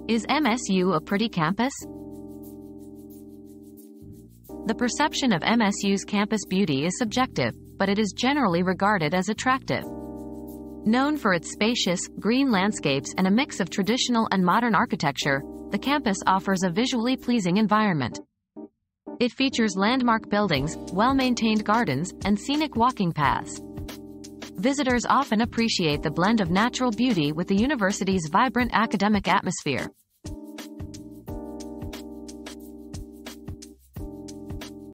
Is MSU a pretty campus? The perception of MSU's campus beauty is subjective, but it is generally regarded as attractive. Known for its spacious, green landscapes and a mix of traditional and modern architecture, the campus offers a visually pleasing environment. It features landmark buildings, well-maintained gardens, and scenic walking paths. Visitors often appreciate the blend of natural beauty with the university's vibrant academic atmosphere.